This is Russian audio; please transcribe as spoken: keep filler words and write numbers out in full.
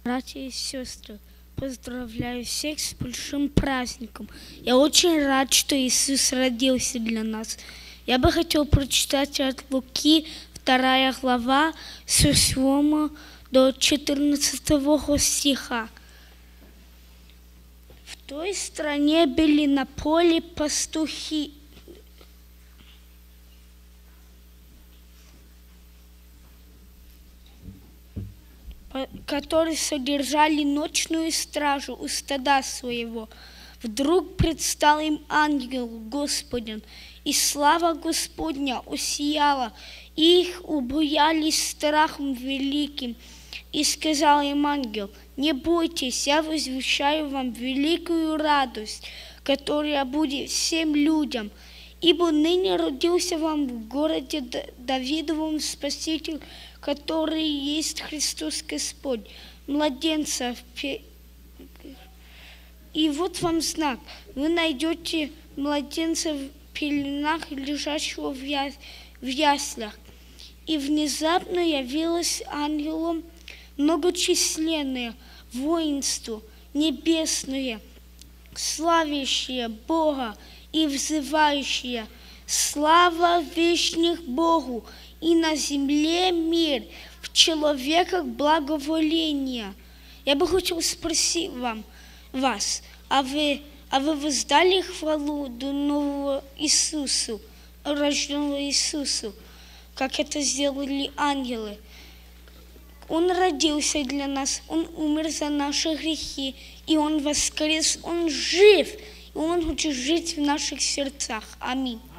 Братья и сестры, поздравляю всех с большим праздником. Я очень рад, что Иисус родился для нас. Я бы хотел прочитать от Луки, вторая глава, с восьмого до четырнадцатого стиха. В той стране были на поле пастухи, которые содержали ночную стражу у стада своего. Вдруг предстал им ангел Господень, и слава Господня усияла, и их убоялись страхом великим. И сказал им ангел: не бойтесь, я возвещаю вам великую радость, которая будет всем людям. Ибо ныне родился вам в городе Давидовом Спаситель, который есть Христос Господь, младенца. И вот вам знак: вы найдете младенца в пеленах, лежащего в, я... в яслях. И внезапно явилось ангелом многочисленное воинство небесное, славящее Бога и взывающее: слава вечных Богу, и на земле мир, в человеках благоволение. Я бы хотел спросить вам, вас, а вы, а вы воздали хвалу до нового Иисусу, рожденного Иисусу, как это сделали ангелы? Он родился для нас, Он умер за наши грехи, и Он воскрес, Он жив, и Он хочет жить в наших сердцах. Аминь.